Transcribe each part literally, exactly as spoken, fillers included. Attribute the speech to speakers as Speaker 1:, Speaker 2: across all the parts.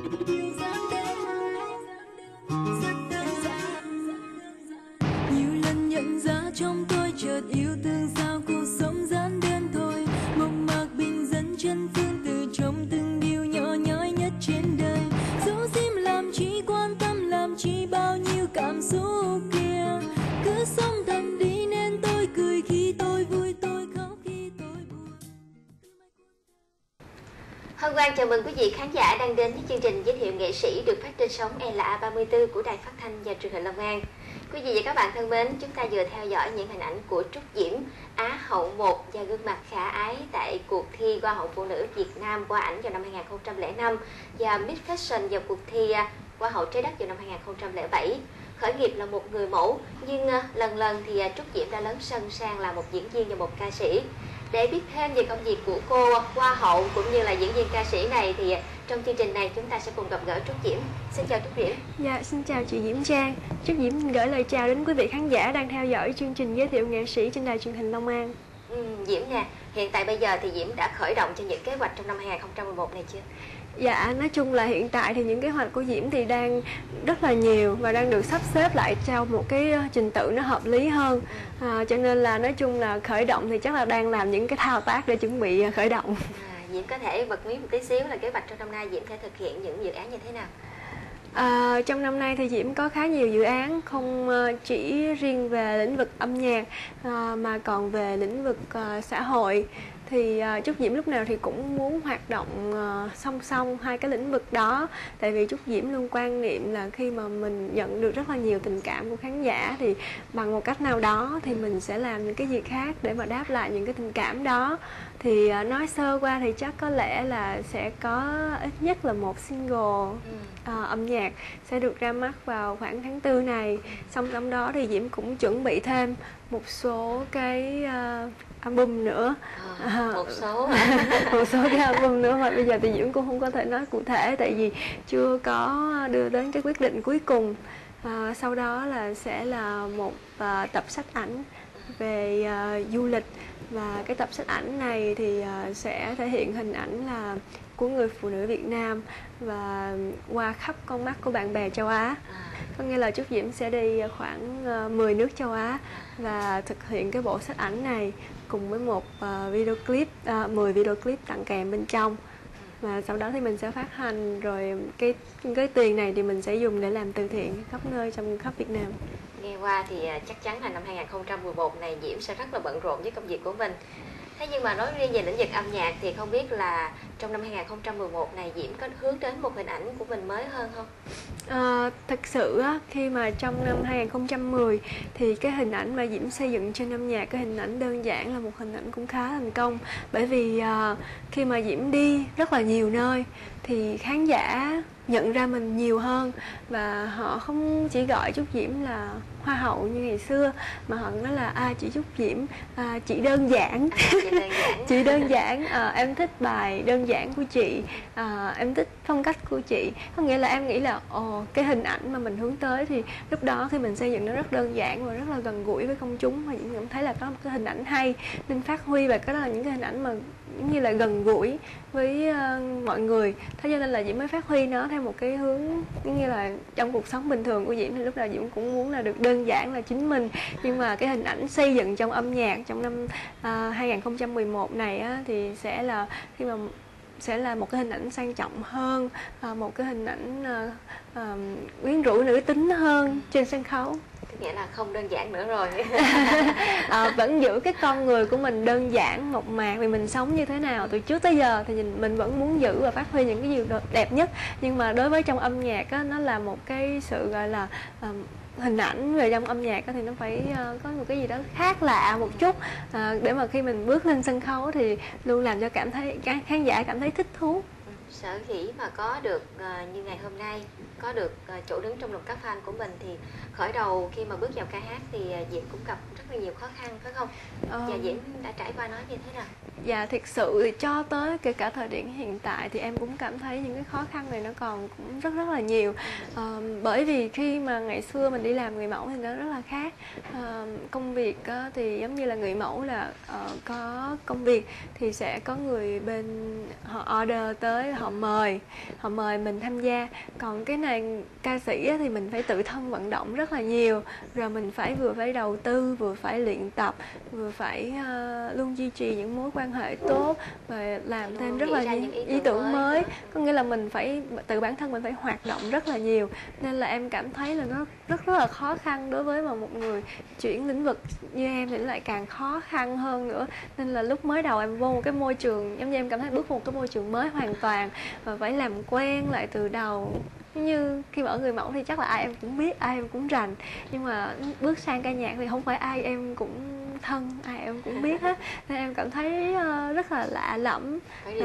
Speaker 1: Yêu dáng đêm rất đơn giản. Nhiều lần nhận ra trong tôi chợt yêu thương sao cuộc sống giản đơn thôi. Mộng mạc bình dân chân phương từ trong từng điều nhỏ nhói nhất trên đời. Dấu diếm làm chi quan tâm làm chi bao nhiêu cảm xúc kia. Cứ sống thầm đi nên tôi cười khi tôi vui tôi khóc khi tôi buồn.
Speaker 2: Hân Hoan chào mừng quý vị khán giả đang đến với chương trình giới thiệu nghệ sĩ được phát trên sóng e lờ a ba mươi tư của Đài Phát thanh và Truyền hình Long An. Quý vị và các bạn thân mến, chúng ta vừa theo dõi những hình ảnh của Trúc Diễm, Á hậu một và gương mặt khả ái tại cuộc thi Hoa hậu phụ nữ Việt Nam qua ảnh vào năm hai nghìn không trăm lẻ năm và Miss Fashion vào cuộc thi Hoa hậu Trái đất vào năm hai nghìn không trăm lẻ bảy. Khởi nghiệp là một người mẫu, nhưng lần lần thì Trúc Diễm đã lớn sân sang là một diễn viên và một ca sĩ. Để biết thêm về công việc của cô Hoa hậu cũng như là diễn viên ca sĩ này thì trong chương trình này chúng ta sẽ cùng gặp gỡ Trúc Diễm. Xin chào Trúc Diễm.
Speaker 3: Dạ, xin chào chị Diễm Trang. Trúc Diễm gửi lời chào đến quý vị khán giả đang theo dõi chương trình giới thiệu nghệ sĩ trên đài truyền hình Long An.
Speaker 2: Ừ, Diễm nè, hiện tại bây giờ thì Diễm đã khởi động cho những kế hoạch trong năm hai nghìn không trăm mười một này chưa?
Speaker 3: Dạ, nói chung là hiện tại thì những kế hoạch của Diễm thì đang rất là nhiều và đang được sắp xếp lại theo một cái trình tự nó hợp lý hơn. À, cho nên là nói chung là khởi động thì chắc là đang làm những cái thao tác để chuẩn bị khởi động.
Speaker 2: À, Diễm có thể bật mí một tí xíu là kế hoạch trong năm nay Diễm sẽ thực hiện những dự án như thế nào?
Speaker 3: À, trong năm nay thì Diễm có khá nhiều dự án, không chỉ riêng về lĩnh vực âm nhạc à, mà còn về lĩnh vực uh, xã hội. Thì uh, Trúc Diễm lúc nào thì cũng muốn hoạt động uh, song song hai cái lĩnh vực đó. Tại vì Trúc Diễm luôn quan niệm là khi mà mình nhận được rất là nhiều tình cảm của khán giả thì bằng một cách nào đó thì mình sẽ làm những cái gì khác để mà đáp lại những cái tình cảm đó. Thì uh, nói sơ qua thì chắc có lẽ là sẽ có ít nhất là một single uh, âm nhạc sẽ được ra mắt vào khoảng tháng tư này. Song song đó thì Diễm cũng chuẩn bị thêm một số cái uh, album nữa.
Speaker 2: À, một số
Speaker 3: một số cái album nữa mà bây giờ thì Diễm cũng không có thể nói cụ thể tại vì chưa có đưa đến cái quyết định cuối cùng. À, sau đó là sẽ là một uh, tập sách ảnh về uh, du lịch, và cái tập sách ảnh này thì uh, sẽ thể hiện hình ảnh là của người phụ nữ Việt Nam và qua khắp con mắt của bạn bè châu Á. Có nghĩa là Trúc Diễm sẽ đi khoảng uh, mười nước châu Á và thực hiện cái bộ sách ảnh này cùng với một uh, video clip, uh, mười video clip tặng kèm bên trong. Và sau đó thì mình sẽ phát hành, rồi cái cái tiền này thì mình sẽ dùng để làm từ thiện khắp nơi trong khắp Việt Nam.
Speaker 2: Nghe qua thì chắc chắn là năm hai nghìn không trăm mười một này Diễm sẽ rất là bận rộn với công việc của mình. Thế nhưng mà nói riêng về lĩnh vực âm nhạc thì không biết là trong năm hai nghìn không trăm mười một này Diễm có hướng đến một hình ảnh của mình mới hơn không?
Speaker 3: À, thật sự á, khi mà trong năm hai nghìn không trăm mười thì cái hình ảnh mà Diễm xây dựng trên âm nhạc, cái hình ảnh đơn giản là một hình ảnh cũng khá thành công. Bởi vì uh, khi mà Diễm đi rất là nhiều nơi thì khán giả nhận ra mình nhiều hơn, và họ không chỉ gọi Trúc Diễm là hoa hậu như ngày xưa mà họ nói là à, chị Trúc Diễm, à, chị đơn giản,
Speaker 2: à, chị đơn giản,
Speaker 3: chị đơn giản à, em thích bài đơn giản của chị, à, em thích phong cách của chị. Có nghĩa là em nghĩ là ồ, cái hình ảnh mà mình hướng tới thì lúc đó khi mình xây dựng nó rất đơn giản và rất là gần gũi với công chúng, và Diễm cảm thấy là có một cái hình ảnh hay nên phát huy, và cái đó là những cái hình ảnh mà giống như là gần gũi với uh, mọi người. Thế cho nên là Diễm mới phát huy nó theo một cái hướng giống như là trong cuộc sống bình thường của Diễm thì lúc nào Diễm cũng muốn là được đơn giản là chính mình. Nhưng mà cái hình ảnh xây dựng trong âm nhạc trong năm uh, hai nghìn không trăm mười một này á, thì sẽ là khi mà sẽ là một cái hình ảnh sang trọng hơn, uh, một cái hình ảnh uh, uh, quyến rũ nữ tính hơn trên sân khấu.
Speaker 2: Nghĩa là không đơn giản nữa rồi.
Speaker 3: à, vẫn giữ cái con người của mình đơn giản mộc mạc, vì mình sống như thế nào từ trước tới giờ thì mình vẫn muốn giữ và phát huy những cái gì đẹp nhất. Nhưng mà đối với trong âm nhạc á, nó là một cái sự gọi là uh, hình ảnh về trong âm nhạc á, thì nó phải uh, có một cái gì đó khác lạ một chút, uh, để mà khi mình bước lên sân khấu thì luôn làm cho cảm thấy khán giả cảm thấy thích thú.
Speaker 2: Sở dĩ mà có được uh, như ngày hôm nay, có được uh, chỗ đứng trong lòng các fan của mình thì khởi đầu khi mà bước vào ca hát thì uh, Diễm cũng gặp rất là nhiều khó khăn phải không? Ờ... Và Diễm đã trải qua nó như thế nào?
Speaker 3: Dạ, thực sự thì cho tới kể cả thời điểm hiện tại thì em cũng cảm thấy những cái khó khăn này nó còn cũng rất rất là nhiều. ờ, Bởi vì khi mà ngày xưa mình đi làm người mẫu thì nó rất là khác. ờ, Công việc á, thì giống như là người mẫu là uh, có công việc thì sẽ có người bên họ order tới, họ mời họ mời mình tham gia. Còn cái này ca sĩ thì mình phải tự thân vận động rất là nhiều, rồi mình phải vừa phải đầu tư, vừa phải luyện tập, vừa phải uh, luôn duy trì những mối quan hệ tốt và làm thêm rất là nhiều ý, ý tưởng mới. Có nghĩa là mình phải tự bản thân mình phải hoạt động rất là nhiều, nên là em cảm thấy là nó rất rất là khó khăn. Đối với mà một người chuyển lĩnh vực như em thì lại càng khó khăn hơn nữa. Nên là lúc mới đầu em vô một cái môi trường giống như em cảm thấy bước vào một cái môi trường mới hoàn toàn và phải làm quen lại từ đầu. Như khi mà ở người mẫu thì chắc là ai em cũng biết, ai em cũng rành, nhưng mà bước sang ca nhạc thì không phải ai em cũng thân, ai em cũng biết hết, nên em cảm thấy uh, rất là lạ lẫm.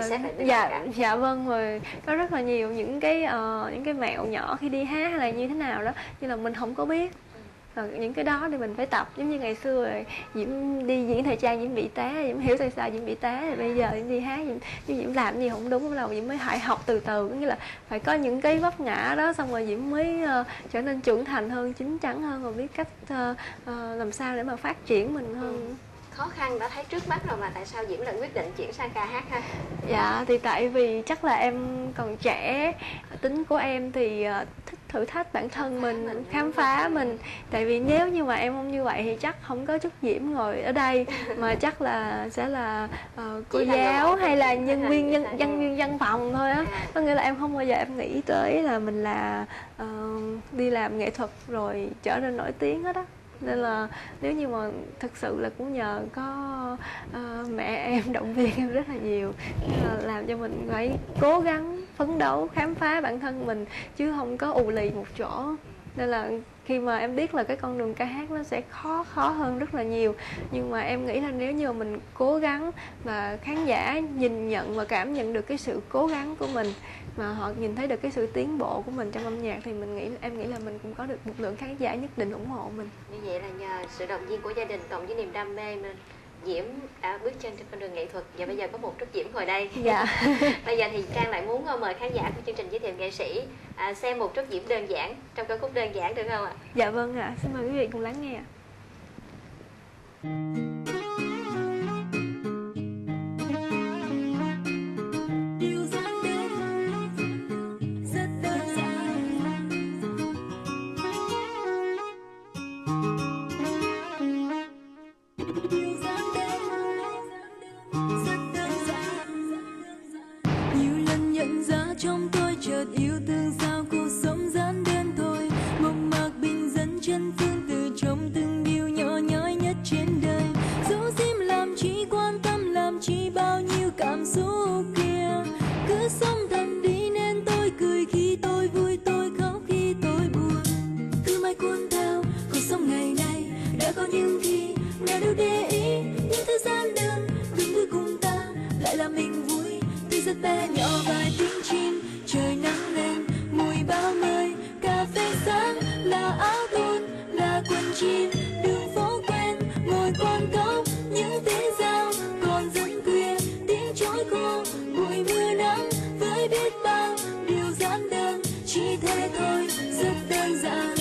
Speaker 3: Dạ, dạ vâng, rồi có rất là nhiều những cái uh, những cái mẹo nhỏ khi đi hát hay là như thế nào đó, như là mình không có biết. Rồi những cái đó thì mình phải tập. Giống như ngày xưa rồi Diễm đi diễn thời trang Diễm bị té, Diễm hiểu tại sao Diễm bị té, rồi bây giờ Diễm đi hát Diễm, Diễm làm gì không đúng, bắt đầu Diễm mới phải học từ từ, có nghĩa là phải có những cái vấp ngã đó, xong rồi Diễm mới uh, trở nên trưởng thành hơn, chín chắn hơn và biết cách uh, uh, làm sao để mà phát triển mình hơn.
Speaker 2: Ừ. Khó khăn đã thấy trước mắt rồi mà tại sao Diễm lại quyết định chuyển sang ca hát ha?
Speaker 3: Dạ thì tại vì chắc là em còn trẻ, tính của em thì uh, thích thử thách bản thân mình, mình, khám phá mình. Tại vì nếu như mà em không như vậy thì chắc không có Trúc Diễm ngồi ở đây, mà chắc là sẽ là uh, cô Chỉ giáo là hay là nhân viên nhân, nhân viên văn phòng thôi á. Có nghĩa là em không bao giờ em nghĩ tới là mình là uh, đi làm nghệ thuật rồi trở nên nổi tiếng hết á. Nên là nếu như mà thực sự là cũng nhờ có uh, mẹ em động viên em rất là nhiều, nên là làm cho mình phải cố gắng phấn đấu khám phá bản thân mình chứ không có ù lì một chỗ. Nên là khi mà em biết là cái con đường ca hát nó sẽ khó khó hơn rất là nhiều, nhưng mà em nghĩ là nếu như mình cố gắng và khán giả nhìn nhận và cảm nhận được cái sự cố gắng của mình, mà họ nhìn thấy được cái sự tiến bộ của mình trong âm nhạc, thì mình nghĩ em nghĩ là mình cũng có được một lượng khán giả nhất định ủng hộ mình.
Speaker 2: Như vậy là nhờ sự động viên của gia đình cộng với niềm đam mê nên Diễm đã bước chân trên con đường nghệ thuật, và bây giờ có một Trúc Diễm ngồi đây.
Speaker 3: Dạ.
Speaker 2: Bây giờ thì Trang lại muốn mời khán giả của chương trình giới thiệu nghệ sĩ à, xem một Trúc Diễm đơn giản trong ca khúc đơn giản được không ạ?
Speaker 3: Dạ vâng ạ, à. Xin mời quý vị cùng lắng nghe ạ.
Speaker 1: Trong tôi chợt yêu thương sao cuộc sống gian đơn thôi, mộng mạc bình dân chân phương từ trong từng điều nhỏ nhói nhất trên đời. Dấu diếm làm chi quan tâm, làm chi bao nhiêu cảm xúc kia, cứ sống thầm đi nên tôi cười khi tôi vui, tôi khóc khi tôi buồn. Cứ mãi cuốn theo cuộc sống ngày nay, đã có những khi nào đâu để ý những thứ gian đơn, gần gũi cùng ta lại là mình vui. Tuy rất bé nhỏ và tiếng chim, trời nắng lên mùi bao người, cà phê sáng là áo thun là quần jean, đường phố quen ngồi quán cóc những tiếng reo còn dân khuya, tiếng chối khô bụi mưa nắng với biết bao điều giản đơn, chỉ thế thôi rất đơn giản.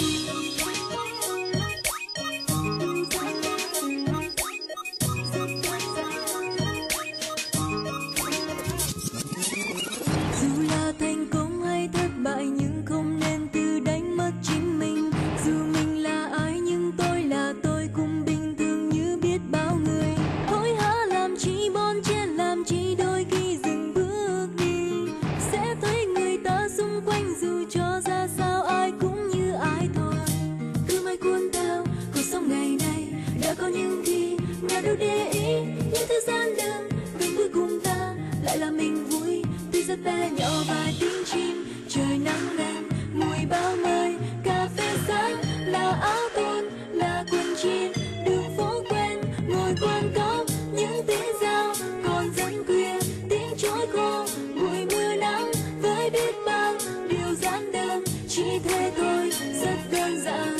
Speaker 1: Bại nhưng không nên tự đánh mất chính mình. Dù mình là ai nhưng tôi là tôi, cũng bình thường như biết bao người. Hối hả làm chi bon chen, làm chi đôi khi dừng bước đi. Sẽ thấy người ta xung quanh dù cho ra sao ai cũng như ai thôi. Cứ mãi cuốn theo cuộc sống ngày nay, đã có những khi nào đâu để ý những thứ gian đơn, gần cuối cùng ta lại là mình vui. Tuy rất bé nhỏ và tiếng chim, trời nắng lên mùi bao mây, cà phê sáng là áo thun là quần jean, đường phố quen ngồi quán cóc những tiếng reo còn dân khuya, tiếng chối khô bụi mưa nắng với biết bao điều giản đơn, chỉ thế thôi rất đơn giản.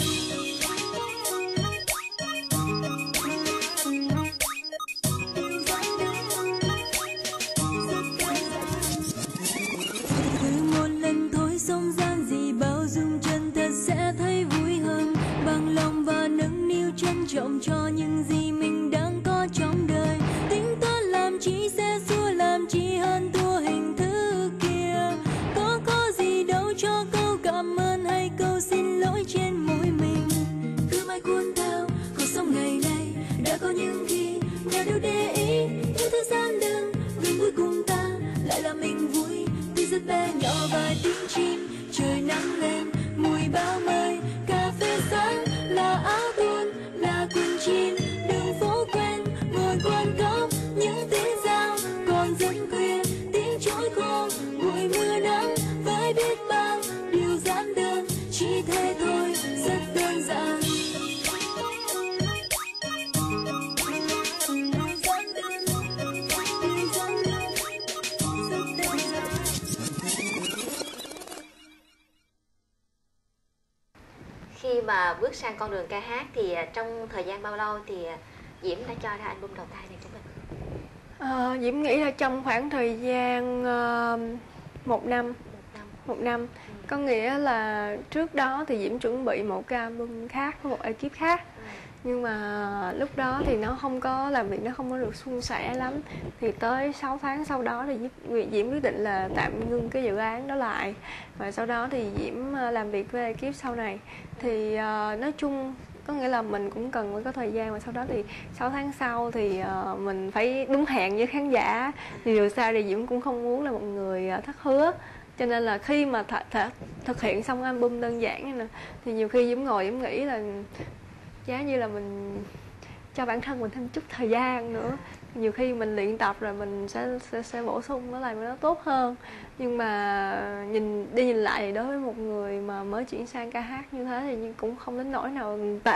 Speaker 1: Không gian gì bao dung chân thật sẽ thấy vui hơn, bằng lòng và nâng niu trân trọng cho những gì mình đang có trong đời. Tính toán làm chi sẽ xua, làm chi hơn thua hình thức kia. cánh chim. Trời nắng lên mùi bao mây, cà phê sáng là áo thun, là quần jean. Đường phố quen ngồi quanh cốc những tiếng dao còn rất khuya, tiếng chổi khô bụi mưa nắng với biết bao điều giản đơn, chỉ thế thôi rất đơn giản.
Speaker 2: Khi mà bước sang con đường ca hát thì trong thời gian bao lâu thì Diễm đã cho ra album đầu tay này của mình?
Speaker 3: À, Diễm nghĩ là trong khoảng thời gian uh, một năm.
Speaker 2: Một năm.
Speaker 3: Một năm. Ừ. Có nghĩa là trước đó thì Diễm chuẩn bị một cái album khác với một ekip khác. Ừ. Nhưng mà lúc đó thì nó không có làm việc, nó không có được suôn sẻ lắm. Thì tới sáu tháng sau đó thì Diễm quyết định là tạm ngưng cái dự án đó lại. Và sau đó thì Diễm làm việc với ekip sau này. Thì uh, nói chung có nghĩa là mình cũng cần phải có thời gian, và sau đó thì sáu tháng sau thì uh, mình phải đúng hẹn với khán giả. Thì dù sao thì Diễm cũng không muốn là một người uh, thất hứa. Cho nên là khi mà th- th- thực hiện xong album đơn giản này nè, thì nhiều khi Diễm ngồi Diễm nghĩ là giá như là mình cho bản thân mình thêm chút thời gian nữa. Nhiều khi mình luyện tập rồi mình sẽ sẽ, sẽ bổ sung nó làm nó tốt hơn. Nhưng mà nhìn đi nhìn lại thì đối với một người mà mới chuyển sang ca hát như thế thì cũng không đến nỗi nào tệ.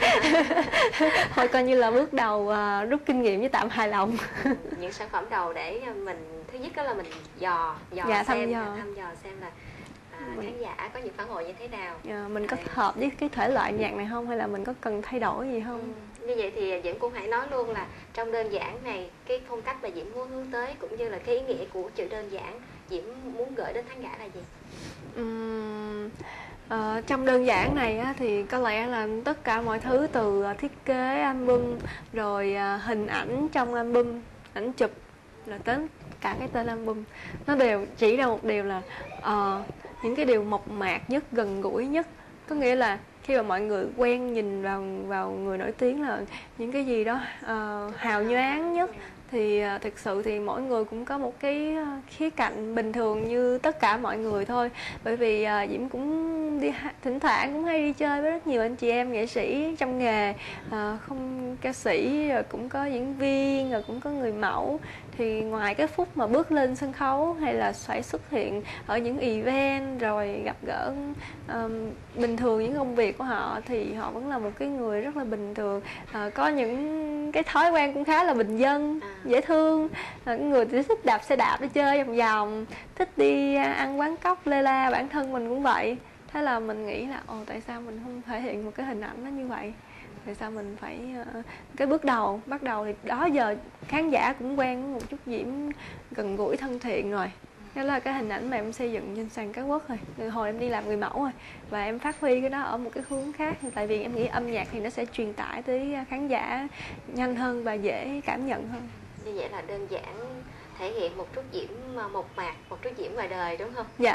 Speaker 3: Thôi coi như là bước đầu uh, rút kinh nghiệm với tạm hài lòng.
Speaker 2: Những sản phẩm đầu để mình thứ nhất đó là mình dò dò
Speaker 3: dạ,
Speaker 2: xem
Speaker 3: thăm dò.
Speaker 2: thăm dò xem là à, khán giả có những phản hồi như thế nào.
Speaker 3: À, mình có hợp với cái thể loại nhạc này không, hay là mình có cần thay đổi gì không?
Speaker 2: Ừ. Như vậy thì Diễm cũng hãy nói luôn là trong đơn giản này, cái phong cách mà Diễm muốn hướng tới cũng như là cái ý nghĩa của chữ đơn giản Diễm muốn gửi đến khán giả là gì?
Speaker 3: Uhm, uh, trong đơn giản này á, thì có lẽ là tất cả mọi thứ từ thiết kế album, rồi uh, hình ảnh trong album, ảnh chụp, là đến cả cái tên album, nó đều chỉ ra một điều là uh, những cái điều mộc mạc nhất, gần gũi nhất. Có nghĩa là khi mà mọi người quen nhìn vào vào người nổi tiếng là những cái gì đó uh, hào nhoáng nhất, thì uh, thực sự thì mỗi người cũng có một cái uh, khía cạnh bình thường như tất cả mọi người thôi. Bởi vì uh, Diễm cũng đi thỉnh thoảng cũng hay đi chơi với rất nhiều anh chị em nghệ sĩ trong nghề, uh, không ca sĩ, rồi cũng có diễn viên, rồi cũng có người mẫu. Thì ngoài cái phút mà bước lên sân khấu hay là phải xuất hiện ở những event rồi gặp gỡ um, bình thường những công việc của họ, thì họ vẫn là một cái người rất là bình thường, uh, có những cái thói quen cũng khá là bình dân, dễ thương. Uh, người thì thích đạp xe đạp đi chơi vòng vòng, thích đi ăn quán cóc lê la, bản thân mình cũng vậy. Thế là mình nghĩ là ồ, tại sao mình không thể hiện một cái hình ảnh nó như vậy? Tại sao mình phải uh, cái bước đầu bắt đầu thì đó giờ khán giả cũng quen với một chút Diễm gần gũi thân thiện rồi. Đó là cái hình ảnh mà em xây dựng trên sàn catwalk rồi. Từ hồi em đi làm người mẫu rồi, và em phát huy cái đó ở một cái hướng khác. Tại vì em nghĩ âm nhạc thì nó sẽ truyền tải tới khán giả nhanh hơn và dễ cảm nhận hơn.
Speaker 2: Như vậy là đơn giản thể hiện một chút Diễm mộc mạc, một chút Diễm ngoài đời, đúng không?
Speaker 3: Dạ.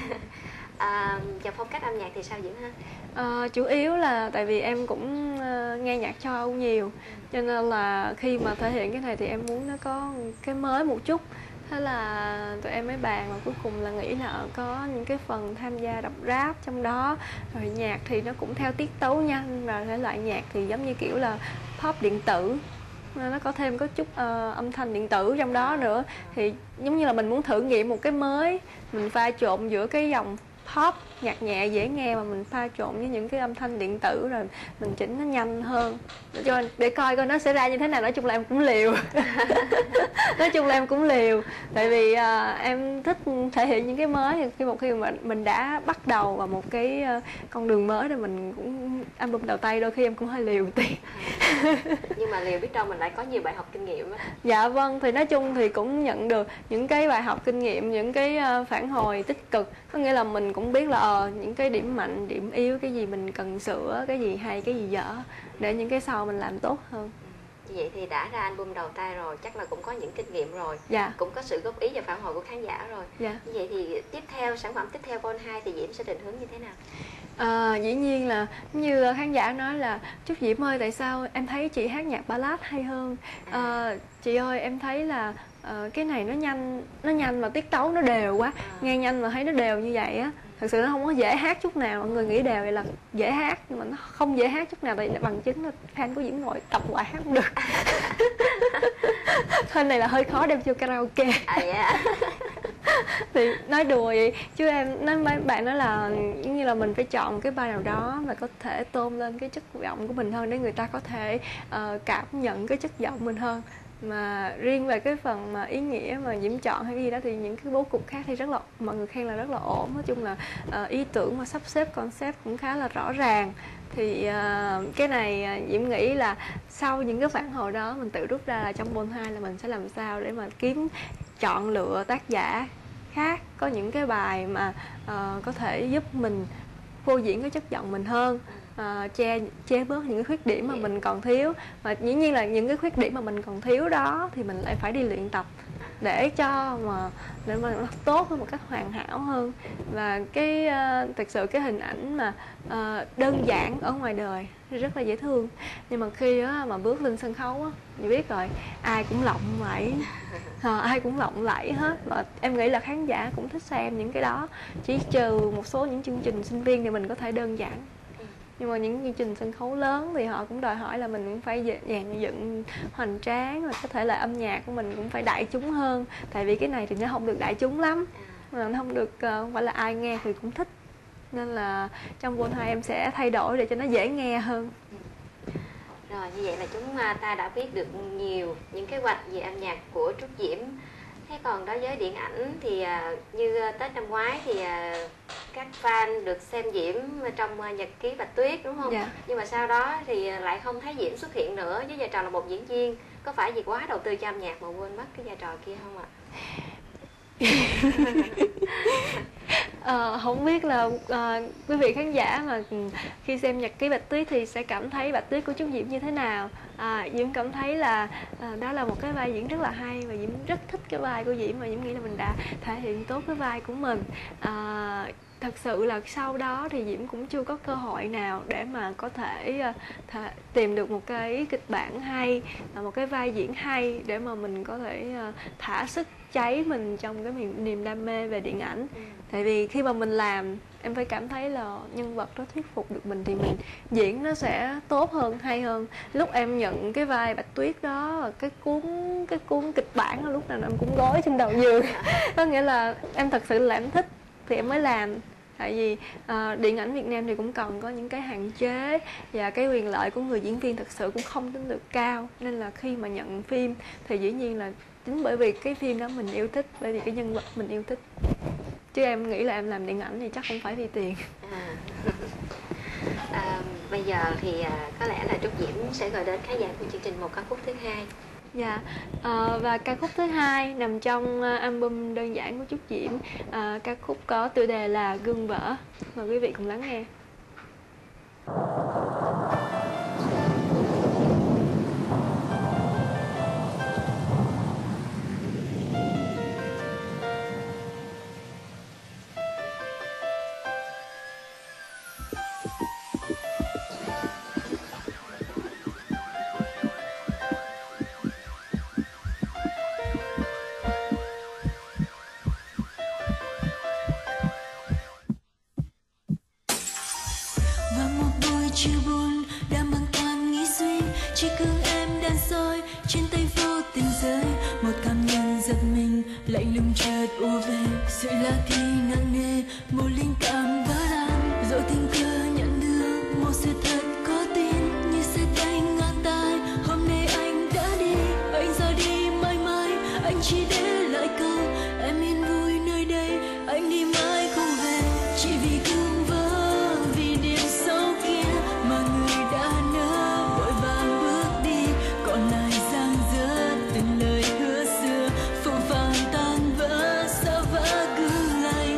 Speaker 2: À, và phong cách âm nhạc thì sao Diễm ha?
Speaker 3: À, chủ yếu là tại vì em cũng uh, nghe nhạc châu Âu nhiều, cho nên là khi mà thể hiện cái này thì em muốn nó có cái mới một chút. Thế là tụi em mới bàn và cuối cùng là nghĩ là có những cái phần tham gia đọc rap trong đó. Rồi nhạc thì nó cũng theo tiết tấu nhanh, và thể loại nhạc thì giống như kiểu là pop điện tử, nó có thêm có chút uh, âm thanh điện tử trong đó nữa. Thì giống như là mình muốn thử nghiệm một cái mới, mình pha trộn giữa cái dòng pop nhạc nhẹ dễ nghe mà mình pha trộn với những cái âm thanh điện tử, rồi mình chỉnh nó nhanh hơn cho để coi coi nó sẽ ra như thế nào. Nói chung là em cũng liều. Nói chung là em cũng liều tại vì uh, em thích thể hiện những cái mới. Thì khi một khi mà mình đã bắt đầu vào một cái uh, con đường mới rồi, mình cũng album đầu tay đôi khi em cũng hơi liều tí.
Speaker 2: Nhưng mà liều biết đâu mình lại có nhiều bài học kinh nghiệm á.
Speaker 3: Dạ vâng, thì nói chung thì cũng nhận được những cái bài học kinh nghiệm, những cái uh, phản hồi tích cực. Có nghĩa là mình cũng biết là uh, những cái điểm mạnh, điểm yếu, cái gì mình cần sửa, cái gì hay, cái gì dở, để những cái sau mình làm tốt hơn.
Speaker 2: Như vậy thì đã ra album đầu tay rồi, chắc là cũng có những kinh nghiệm rồi,
Speaker 3: dạ.
Speaker 2: cũng có sự góp ý và phản hồi của khán giả rồi.
Speaker 3: Dạ.
Speaker 2: Như vậy thì tiếp theo, sản phẩm tiếp theo Vol hai thì Diễm sẽ định hướng như thế nào?
Speaker 3: À, dĩ nhiên là như khán giả nói là Trúc Diễm ơi, tại sao em thấy chị hát nhạc ballad hay hơn? À, chị ơi, em thấy là uh, cái này nó nhanh nó nhanh mà tiết tấu nó đều quá,
Speaker 2: À.
Speaker 3: nghe nhanh mà thấy nó đều như vậy á, thật sự nó không có dễ hát chút nào. Mọi người nghĩ đều vậy là dễ hát nhưng mà nó không dễ hát chút nào, tại bằng chứng là fan của Diễm ngồi tập lại hát không được. Thôi này là hơi khó đem vô karaoke.
Speaker 2: À, yeah.
Speaker 3: Thì nói đùa vậy chứ em nói mấy bạn nói là giống như là mình phải chọn một cái vai nào đó mà có thể tôn lên cái chất giọng của mình hơn để người ta có thể uh, cảm nhận cái chất giọng mình hơn. Mà riêng về cái phần mà ý nghĩa mà Diễm chọn hay cái gì đó thì những cái bố cục khác thì rất là mọi người khen là rất là ổn. Nói chung là uh, ý tưởng và sắp xếp concept cũng khá là rõ ràng. Thì uh, cái này uh, Diễm nghĩ là sau những cái phản hồi đó mình tự rút ra là trong Bond hai là mình sẽ làm sao để mà kiếm chọn lựa tác giả khác có những cái bài mà uh, có thể giúp mình phô diễn cái chất giọng mình hơn, uh, che che bớt những cái khuyết điểm mà mình còn thiếu. Và dĩ nhiên là những cái khuyết điểm mà mình còn thiếu đó thì mình lại phải đi luyện tập để cho mà để mà nó tốt hơn, một cách hoàn hảo hơn. Và cái uh, thực sự cái hình ảnh mà uh, đơn giản ở ngoài đời rất là dễ thương, nhưng mà khi đó mà bước lên sân khấu á, chị biết rồi, ai cũng lộng lẫy, à, ai cũng lộng lẫy hết. Và em nghĩ là khán giả cũng thích xem những cái đó, chỉ trừ một số những chương trình sinh viên thì mình có thể đơn giản. Nhưng mà những chương trình sân khấu lớn thì họ cũng đòi hỏi là mình cũng phải dàn dựng hoành tráng, và có thể là âm nhạc của mình cũng phải đại chúng hơn. Tại vì cái này thì nó không được đại chúng lắm, mà nó không được, không phải là ai nghe thì cũng thích. Nên là trong Bond hai em sẽ thay đổi để cho nó dễ nghe hơn.
Speaker 2: Rồi, như vậy là chúng ta đã biết được nhiều những kế hoạch về âm nhạc của Trúc Diễm. Thế còn đối với điện ảnh thì như Tết năm ngoái thì các fan được xem Diễm trong nhật ký Bạch Tuyết đúng không?
Speaker 3: Dạ.
Speaker 2: Nhưng mà sau đó thì lại không thấy Diễm xuất hiện nữa với vai trò là một diễn viên. Có phải vì quá đầu tư cho âm nhạc mà quên mất cái vai trò kia không ạ?
Speaker 3: Ờ, không biết là uh, quý vị khán giả mà khi xem nhật ký Bạch Tuyết thì sẽ cảm thấy Bạch Tuyết của Trúc Diễm như thế nào. À, Diễm cảm thấy là uh, đó là một cái vai diễn rất là hay, và Diễm rất thích cái vai của Diễm, và Diễm nghĩ là mình đã thể hiện tốt cái vai của mình. À, thật sự là sau đó thì Diễm cũng chưa có cơ hội nào để mà có thể uh, th- tìm được một cái kịch bản hay, uh, một cái vai diễn hay để mà mình có thể uh, thả sức cháy mình trong cái niềm đam mê về điện ảnh. Ừ. Tại vì khi mà mình làm, em phải cảm thấy là nhân vật đó thuyết phục được mình thì mình diễn nó sẽ tốt hơn, hay hơn. Lúc em nhận cái vai Bạch Tuyết đó, cái cuốn cái cuốn kịch bản lúc nào em cũng gối trên đầu giường. Có nghĩa là em thật sự là em thích thì em mới làm. Tại vì uh, điện ảnh Việt Nam thì cũng còn có những cái hạn chế, và cái quyền lợi của người diễn viên thật sự cũng không tính được cao. Nên là khi mà nhận phim thì dĩ nhiên là chính bởi vì cái phim đó mình yêu thích, bởi vì cái nhân vật mình yêu thích. Chứ em nghĩ là em làm điện ảnh thì chắc không phải vì tiền.
Speaker 2: À. À, bây giờ thì à, có lẽ là Trúc Diễm sẽ gửi đến khán giả của chương trình một ca khúc thứ hai.
Speaker 3: Dạ, à, và ca khúc thứ hai nằm trong uh, album đơn giản của Trúc Diễm. uh, Ca khúc có tựa đề là Gương Vỡ. Mời quý vị cùng lắng nghe.
Speaker 1: trên tay vô tình rơi một cảm nhận giật mình, lạnh lùng chợt ùa về, sợi lá thì nặng nề, một linh cảm vỡ tan, rồi tình cờ nhận được một sự thật có tin như sét đánh ngang tai. Hôm nay anh đã đi, anh ra đi mãi mãi, anh chỉ để lại câu em yên vui nơi đây, anh đi mãi không về, chỉ vì gương vỡ, vì điểm sâu kia mà người đã nỡ vội vàng bước đi, còn lại giang dở từng lời hứa xưa phũ phàng tan vỡ, xa vỡ cứ lại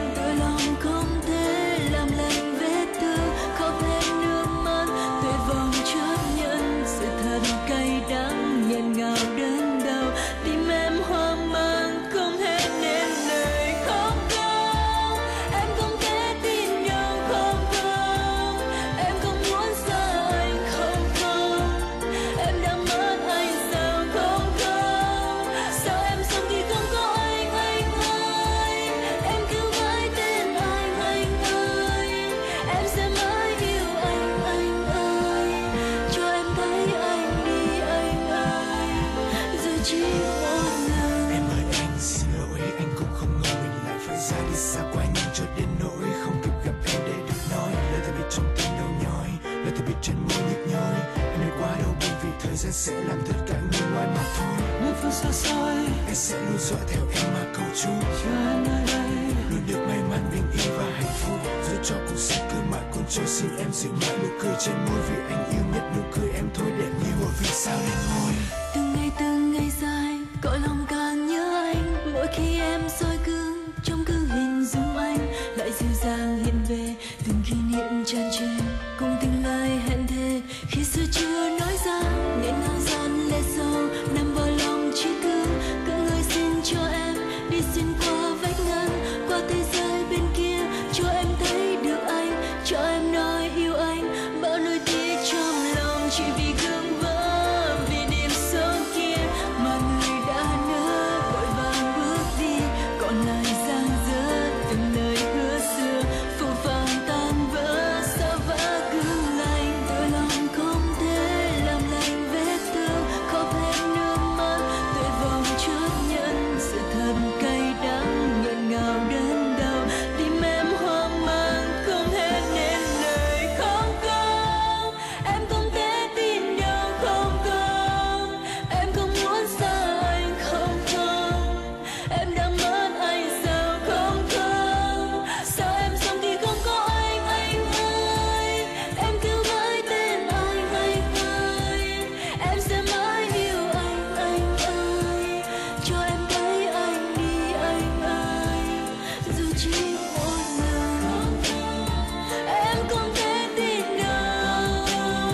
Speaker 4: gian sẽ làm tất cả người ngoài mà thôi. Nơi phương xa xôi anh sẽ luôn dõi theo em mà cầu chúc cho em nơi đây luôn được may mắn bình yên và hạnh phúc, dù cho cuộc sống cứ mãi cuốn trôi. Xin em giữ mãi nụ cười trên môi vì anh yêu nhất nụ cười em thôi, đẹp như một vì sao lên ngôi.
Speaker 1: Từng ngày từng ngày dài cõi lòng càng nhớ anh, mỗi khi em soi gương trong gương hình dung anh lại dịu dàng hiện về từng kỷ niệm tràn trề cùng từng lời hẹn thề khi xưa chưa nói ra nghẹn ngào giọt lệ sâu nằm vào lòng chỉ cứ cứ người xin cho em đi xuyên qua vách ngăn qua thế giới bên kia cho em thấy được anh, cho em nói yêu anh bao nỗi tiếc trong lòng chỉ vì gương vỡ vì niềm sâu kia mà người đã nỡ vội vàng bước đi còn lại dang dở từng lời hứa xưa phũ phàng tan vỡ xa vỡ gương lành đôi lòng không thể làm lành vết thương khóc hết nước mắt tuyệt vọng chấp nhận sự thật cay đắng nghẹn ngào đớn đau tim em hoang mang không hết nên lời không không em không thể tin đâu không không em không muốn xa anh không không em đang mất anh sao không không sao em sống thì không có anh anh ơi em kêu mãi tên anh anh ơi em sẽ mãi yêu anh anh ơi cho em thấy anh đi anh ơi dù chỉ một lần em không thể tin đâu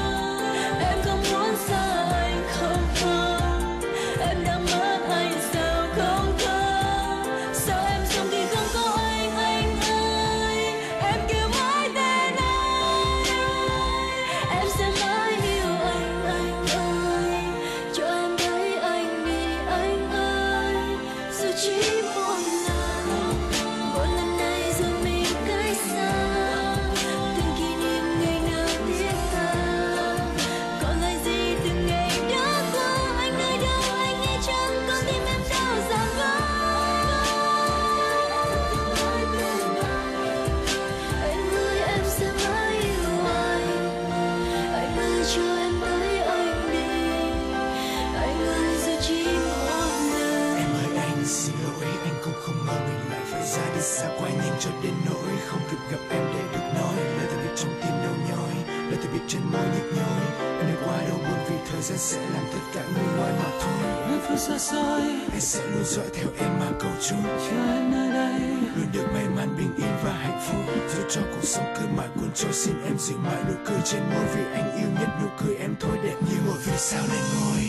Speaker 1: em không muốn xa anh không không em đang mất anh sao không không sao em sống thì không có anh anh ơi em kêu mãi tên anh em sẽ mãi yêu anh anh ơi cho em thấy anh đi anh ơi dù chỉ một lần một lần này rồi mình cách xa từng kỷ niệm ngày nào thiết tha còn lại gì từng ngày đã qua anh nơi đâu anh nghe chăng con tim em đau dằn vỡ anh ơi em sẽ mãi yêu anh anh ơi cho em thấy anh đi anh ơi dù chỉ một lần
Speaker 4: Em ơi anh xin lỗi, anh cũng không ngờ mình lại phải ra đi xa quá nhanh cho đến nỗi không kịp gặp em để được nói lời từ biệt trong tim đau nhói, lời từ biệt trên môi nhức nhối. Em đi qua đâu buồn vì thời gian sẽ làm tất cả nguôi ngoai mà thôi. Nơi phương xa xôi anh sẽ luôn dõi theo em mà cầu chúc cho em nơi đây luôn được may mắn bình yên và hạnh phúc, dù cho cuộc sống cứ mãi cuốn trôi. Xin em giữ mãi nụ cười trên môi vì anh yêu nhất nụ cười em thôi, đẹp như một vì sao lên ngôi.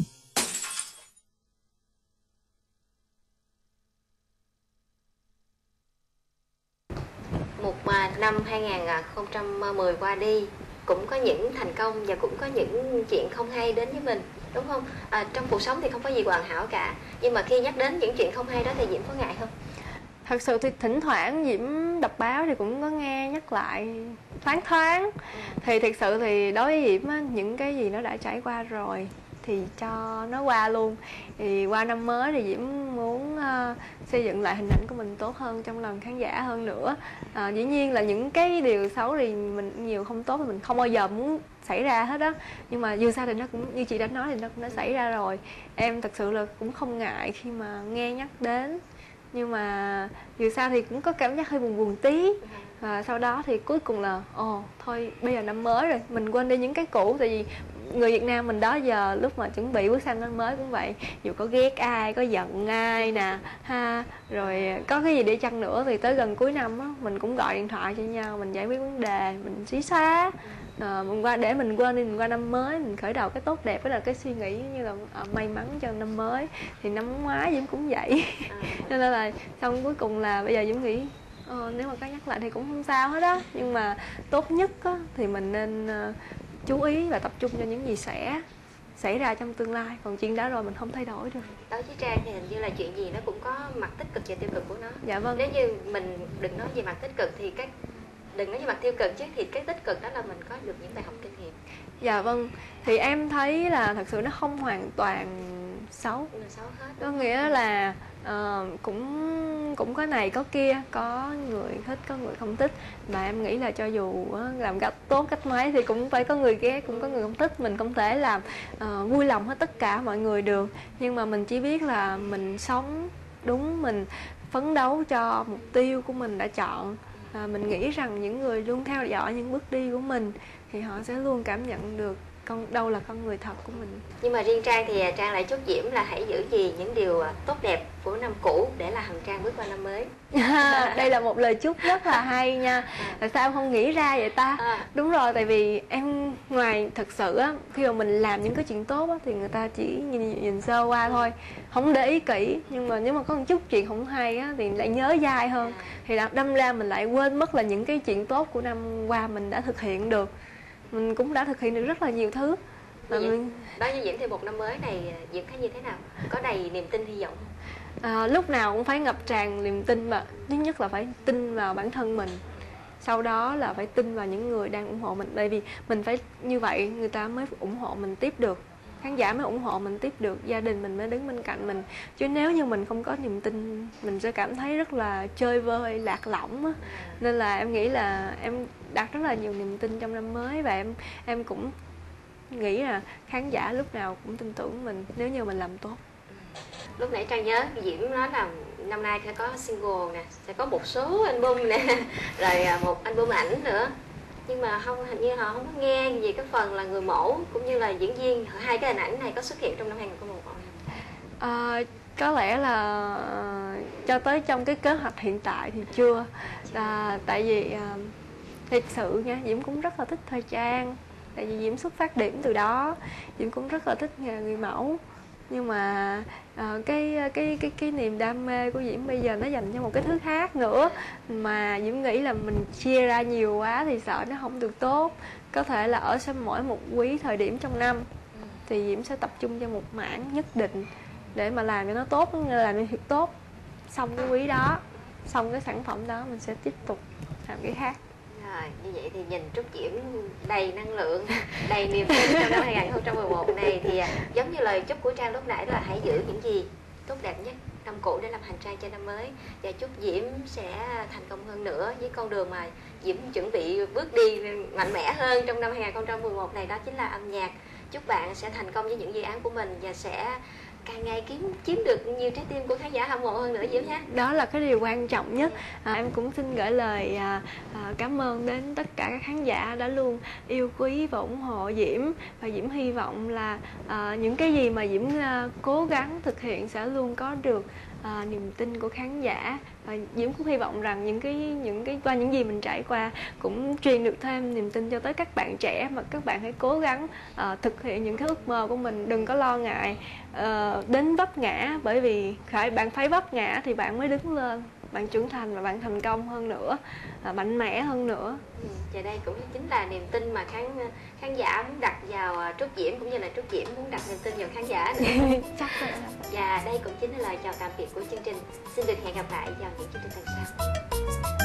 Speaker 2: Một à, năm hai không một không qua đi cũng có những thành công và cũng có những chuyện không hay đến với mình, đúng không? À, trong cuộc sống thì không có gì hoàn hảo cả, nhưng mà khi nhắc đến những chuyện không hay đó thì Diễm có ngại không?
Speaker 3: Thật sự thì thỉnh thoảng Diễm đọc báo thì cũng có nghe nhắc lại thoáng thoáng. Thì thật sự thì đối với Diễm á, những cái gì nó đã trải qua rồi thì cho nó qua luôn. Thì qua năm mới thì Diễm muốn uh, xây dựng lại hình ảnh của mình tốt hơn trong lòng khán giả hơn nữa. uh, Dĩ nhiên là những cái điều xấu thì mình nhiều không tốt thì mình không bao giờ muốn xảy ra hết á. Nhưng mà dù sao thì nó cũng như chị đã nói thì nó cũng đã xảy ra rồi. Em thật sự là cũng không ngại khi mà nghe nhắc đến. Nhưng mà dù sao thì cũng có cảm giác hơi buồn buồn tí. Và sau đó thì cuối cùng là ồ thôi bây giờ năm mới rồi, mình quên đi những cái cũ. Tại vì người Việt Nam mình đó giờ lúc mà chuẩn bị bước sang năm mới cũng vậy, dù có ghét ai, có giận ai nè ha, rồi có cái gì để chăng nữa thì tới gần cuối năm á mình cũng gọi điện thoại cho nhau, mình giải quyết vấn đề, mình xí xóa. À, mình qua để mình quên đi, mình qua năm mới mình khởi đầu cái tốt đẹp, với là cái suy nghĩ như là à, may mắn cho năm mới. Thì năm ngoái Diễm cũng vậy. Cho nên là xong cuối cùng là bây giờ Diễm nghĩ ờ, nếu mà có nhắc lại thì cũng không sao hết á, nhưng mà tốt nhất á, thì mình nên uh, chú ý và tập trung cho những gì sẽ xảy ra trong tương lai, còn chuyện đã rồi mình không thay đổi được.
Speaker 2: Đối với Trang thì hình như là chuyện gì nó cũng có mặt tích cực và tiêu cực của nó.
Speaker 3: Dạ vâng.
Speaker 2: Nếu như mình đừng nói về mặt tích cực thì cái đừng nói về mặt tiêu cực chứ, thì cái tích cực đó là mình có được những bài học kinh nghiệm.
Speaker 3: Dạ vâng, thì em thấy là thật sự nó không hoàn toàn xấu.
Speaker 2: Mình xấu hết.
Speaker 3: Có nghĩa là Ờ, cũng cũng có này có kia, có người thích có người không thích, mà em nghĩ là cho dù làm cách tốt cách mấy thì cũng phải có người ghét, cũng có người không thích. Mình không thể làm uh, vui lòng hết tất cả mọi người được, nhưng mà mình chỉ biết là mình sống đúng, mình phấn đấu cho mục tiêu của mình đã chọn. À, mình nghĩ rằng những người luôn theo dõi những bước đi của mình thì họ sẽ luôn cảm nhận được con đâu là con người thật của mình.
Speaker 2: Nhưng mà riêng Trang thì Trang lại chúc Diễm là hãy giữ gìn những điều tốt đẹp của năm cũ để là hành Trang bước qua năm mới.
Speaker 3: Đây là một lời chúc rất là hay nha. Tại sao em không nghĩ ra vậy ta? À. Đúng rồi, tại vì em ngoài thật sự á, khi mà mình làm những cái chuyện tốt á, thì người ta chỉ nhìn, nhìn sơ qua thôi, không để ý kỹ. Nhưng mà nếu mà có một chút chuyện không hay á, thì lại nhớ dai hơn. Thì đâm ra mình lại quên mất là những cái chuyện tốt của năm qua mình đã thực hiện được. Mình cũng đã thực hiện được rất là nhiều thứ.
Speaker 2: Và mình... Đối với Diễm thì một năm mới này Diễm thấy như thế nào? Có đầy niềm tin, hy vọng không?
Speaker 3: À, lúc nào cũng phải ngập tràn niềm tin, mà thứ nhất là phải tin vào bản thân mình, sau đó là phải tin vào những người đang ủng hộ mình. Bởi vì mình phải như vậy người ta mới ủng hộ mình tiếp được, khán giả mới ủng hộ mình tiếp được, gia đình mình mới đứng bên cạnh mình. Chứ nếu như mình không có niềm tin, mình sẽ cảm thấy rất là chơi vơi, lạc lõng á. Nên là em nghĩ là em đặt rất là nhiều niềm tin trong năm mới, và em em cũng nghĩ là khán giả lúc nào cũng tin tưởng mình nếu như mình làm tốt.
Speaker 2: Lúc nãy Trang nhớ Diễm nói là năm nay sẽ có single nè, sẽ có một số album nè, rồi một album ảnh nữa. Nhưng mà không, hình như họ không có nghe về cái phần là người mẫu cũng như là diễn viên. Hai cái hình ảnh này có xuất hiện trong năm hai không một không?
Speaker 3: À, có lẽ là uh, cho tới trong cái kế hoạch hiện tại thì chưa. À, tại vì uh, thật sự nha, Diễm cũng rất là thích thời trang. Tại vì Diễm xuất phát điểm từ đó, Diễm cũng rất là thích nghề người mẫu. Nhưng mà uh, cái cái cái cái niềm đam mê của Diễm bây giờ nó dành cho một cái thứ khác nữa, mà Diễm nghĩ là mình chia ra nhiều quá thì sợ nó không được tốt. Có thể là ở sau mỗi một quý thời điểm trong năm thì Diễm sẽ tập trung cho một mảng nhất định để mà làm cho nó tốt, làm cho thiệt tốt. Xong cái quý đó, xong cái sản phẩm đó, mình sẽ tiếp tục làm cái khác.
Speaker 2: Rồi, như vậy thì nhìn Trúc Diễm đầy năng lượng, đầy niềm tin trong năm hai không một một này, thì giống như lời chúc của Trang lúc nãy là hãy giữ những gì tốt đẹp nhất năm cũ để làm hành trang cho năm mới. Và chúc Diễm sẽ thành công hơn nữa với con đường mà Diễm chuẩn bị bước đi mạnh mẽ hơn trong năm hai không một một này, đó chính là âm nhạc. Chúc bạn sẽ thành công với những dự án của mình và sẽ càng ngày kiếm chiếm được nhiều trái tim của khán giả hâm mộ hơn nữa Diễm nha.
Speaker 3: Đó là cái điều quan trọng nhất. À, em cũng xin gửi lời à, à, cảm ơn đến tất cả các khán giả đã luôn yêu quý và ủng hộ Diễm. Và Diễm hy vọng là à, những cái gì mà Diễm à, cố gắng thực hiện sẽ luôn có được à, niềm tin của khán giả. Và Diễm cũng hy vọng rằng những cái những cái qua những gì mình trải qua cũng truyền được thêm niềm tin cho tới các bạn trẻ, mà các bạn hãy cố gắng à, thực hiện những cái ước mơ của mình, đừng có lo ngại à, đến vấp ngã, bởi vì phải bạn phải vấp ngã thì bạn mới đứng lên, bạn trưởng thành và bạn thành công hơn nữa, à, mạnh mẽ hơn nữa.
Speaker 2: Ừ, và đây cũng chính là niềm tin mà khán khán giả muốn đặt vào Trúc Diễm, cũng như là Trúc Diễm muốn đặt niềm tin vào khán giả nữa.
Speaker 3: Chắc rồi.
Speaker 2: Và đây cũng chính là lời chào tạm biệt của chương trình. Xin được hẹn gặp lại vào những chương trình lần sau.